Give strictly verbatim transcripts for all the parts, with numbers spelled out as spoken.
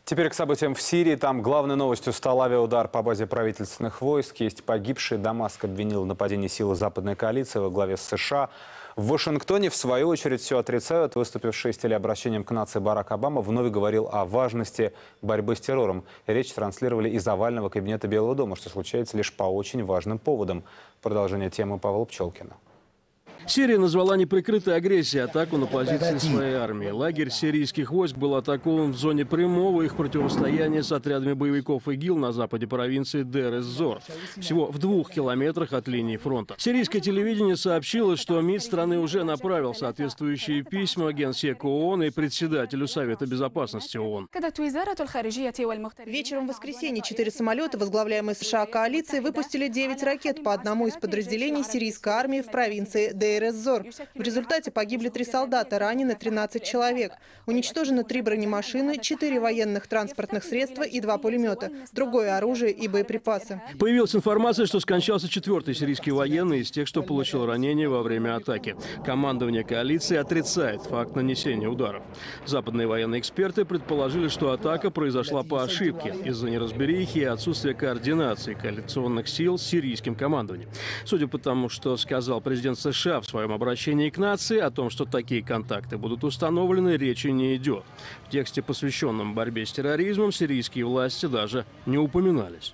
Теперь к событиям в Сирии. Там главной новостью стал авиаудар по базе правительственных войск. Есть погибшие. Дамаск обвинил в нападении силы западной коалиции во главе с США. В Вашингтоне, в свою очередь, все отрицают. Выступивший с телеобращением к нации Барак Обама вновь говорил о важности борьбы с террором. Речь транслировали из овального кабинета Белого дома, что случается лишь по очень важным поводам. Продолжение темы Павла Пчелкина. Сирия назвала неприкрытой агрессией атаку на позиции своей армии. Лагерь сирийских войск был атакован в зоне прямого их противостояния с отрядами боевиков ИГИЛ на западе провинции Дейр-эз-Зор, всего в двух километрах от линии фронта. Сирийское телевидение сообщило, что МИД страны уже направил соответствующие письма Генсеку ООН и председателю Совета Безопасности ООН. Вечером в воскресенье четыре самолета, возглавляемые США коалицией, выпустили девять ракет по одному из подразделений сирийской армии в провинции Дейр-эз-Зор. В результате погибли три солдата, ранены тринадцать человек. Уничтожено три бронемашины, четыре военных транспортных средства и два пулемета, другое оружие и боеприпасы. Появилась информация, что скончался четвертый сирийский военный из тех, что получил ранение во время атаки. Командование коалиции отрицает факт нанесения ударов. Западные военные эксперты предположили, что атака произошла по ошибке из-за неразберихи и отсутствия координации коалиционных сил с сирийским командованием. Судя по тому, что сказал президент США в своем обращении к нации, о том, что такие контакты будут установлены, речи не идет. В тексте, посвященном борьбе с терроризмом, сирийские власти даже не упоминались.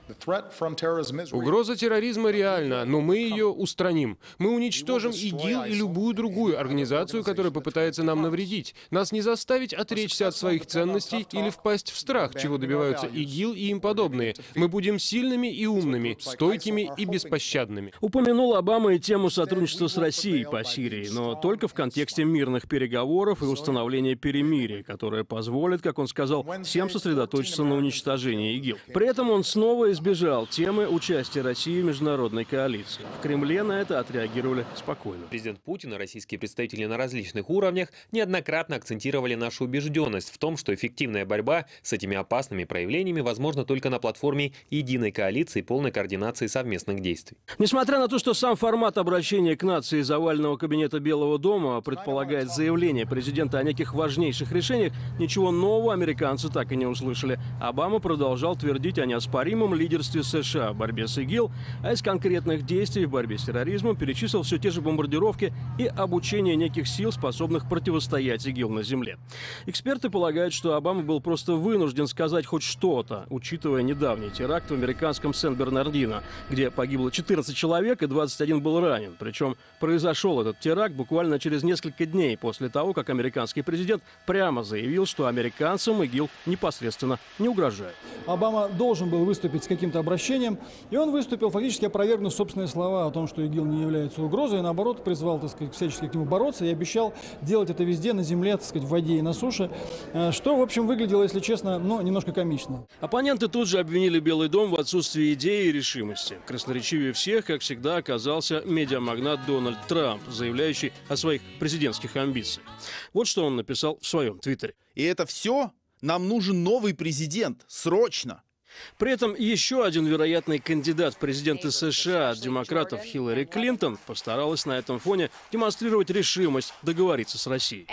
Угроза терроризма реальна, но мы ее устраним. Мы уничтожим ИГИЛ и любую другую организацию, которая попытается нам навредить. Нас не заставить отречься от своих ценностей или впасть в страх, чего добиваются ИГИЛ и им подобные. Мы будем сильными и умными, стойкими и беспощадными. Упомянул Обама и тему сотрудничества с Россией по Сирии, но только в контексте мирных переговоров и установления перемирия, которое позволит, как он сказал, всем сосредоточиться на уничтожении ИГИЛ. При этом он снова избежал темы участия России в международной коалиции. В Кремле на это отреагировали спокойно. Президент Путин и российские представители на различных уровнях неоднократно акцентировали нашу убежденность в том, что эффективная борьба с этими опасными проявлениями возможна только на платформе единой коалиции и полной координации совместных действий. Несмотря на то, что сам формат обращения к нации из овального кабинета Белого дома предполагает заявление президента о неких важнейших решениях, ничего нового американцы так и не услышали. Обама продолжал твердить о неоспоримом лидерстве США в борьбе с ИГИЛ, а из конкретных действий в борьбе с терроризмом перечислил все те же бомбардировки и обучение неких сил, способных противостоять ИГИЛ на земле. Эксперты полагают, что Обама был просто вынужден сказать хоть что-то, учитывая недавний теракт в американском Сен-Бернардино, где погибло четырнадцать человек и двадцать один был ранен. Причем произошел этот теракт буквально через несколько дней после того, как американский президент прямо заявил, что американцам ИГИЛ непосредственно не угрожает. Обама должен был выступить с каким-то обращением, и он выступил, фактически опровергнув собственные слова о том, что ИГИЛ не является угрозой, и наоборот призвал, так сказать, всячески к нему бороться и обещал делать это везде, на земле, так сказать, в воде и на суше, что, в общем, выглядело, если честно, ну, немножко комично. Оппоненты тут же обвинили Белый дом в отсутствии идеи и решимости. Красноречивее всех, как всегда, оказался медиамагнат Дональд Трамп, заявляющий о своих президентских амбициях. Вот что он написал в своем твиттере. И это все? Нам нужен новый президент. Срочно. При этом еще один вероятный кандидат в президенты США от демократов Хиллари Клинтон постаралась на этом фоне демонстрировать решимость договориться с Россией.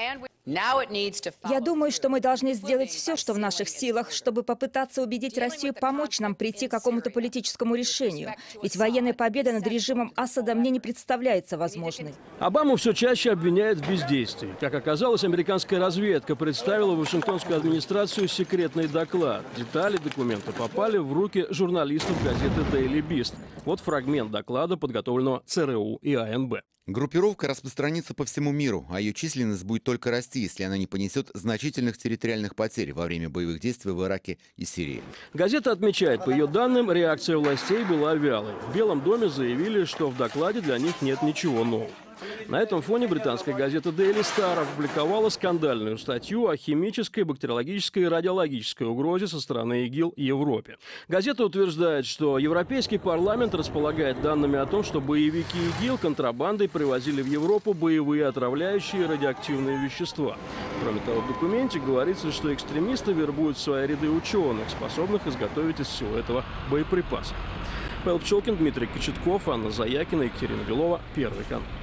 Я думаю, что мы должны сделать все, что в наших силах, чтобы попытаться убедить Россию помочь нам прийти к какому-то политическому решению. Ведь военная победа над режимом Асада мне не представляется возможной. Обаму все чаще обвиняют в бездействии. Как оказалось, американская разведка представила в Вашингтонскую администрацию секретный доклад. Детали документа попали в руки журналистов газеты Daily Beast. Вот фрагмент доклада, подготовленного ЦРУ и АНБ. Группировка распространится по всему миру, а ее численность будет только расти, если она не понесет значительных территориальных потерь во время боевых действий в Ираке и Сирии. Газета отмечает, по ее данным, реакция властей была вялой. В Белом доме заявили, что в докладе для них нет ничего нового. На этом фоне британская газета Daily Star опубликовала скандальную статью о химической, бактериологической и радиологической угрозе со стороны ИГИЛ Европе. Газета утверждает, что Европейский парламент располагает данными о том, что боевики ИГИЛ контрабандой привозили в Европу боевые отравляющие радиоактивные вещества. Кроме того, в документе говорится, что экстремисты вербуют в свои ряды ученых, способных изготовить из всего этого боеприпасы. Павел Пчелкин, Дмитрий Кочетков, Анна Заякина, Екатерина Белова, Первый канал.